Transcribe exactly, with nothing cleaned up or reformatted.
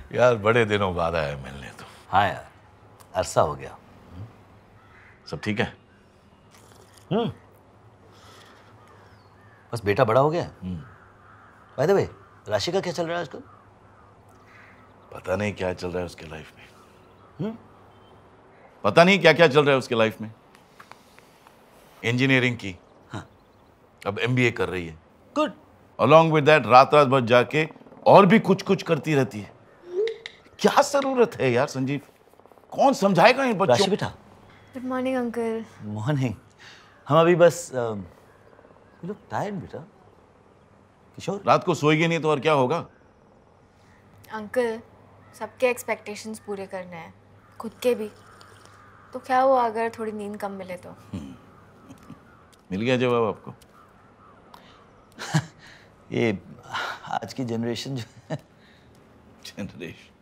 यार बड़े दिनों बाद आया मिलने तो। हाँ यार, अरसा हो गया। सब ठीक है? हम्म बस बेटा बड़ा हो गया। बाय द वे, राशि का क्या चल रहा है आजकल? पता नहीं क्या चल रहा है उसके लाइफ में। हम्म पता नहीं क्या क्या चल रहा है उसके लाइफ में। इंजीनियरिंग की, हाँ, अब एमबीए कर रही है। गुड। अलॉन्ग विद दैट रात रात भर जाके और भी कुछ कुछ करती रहती है। क्या जरूरत है यार संजीव? कौन समझाएगा इन बच्चों? राशि बेटा। Good morning uncle. मॉर्निंग। हम अभी बस यू लुक टायर्ड बेटा। किशोर, रात को सोएगी नहीं तो और क्या होगा? अंकल, सबके एक्सपेक्टेशंस पूरे करने हैं, खुद के भी। तो क्या हुआ अगर थोड़ी नींद कम मिले तो? मिल गया जवाब आपको। ये आज की जनरेशन जो है। जनरेशन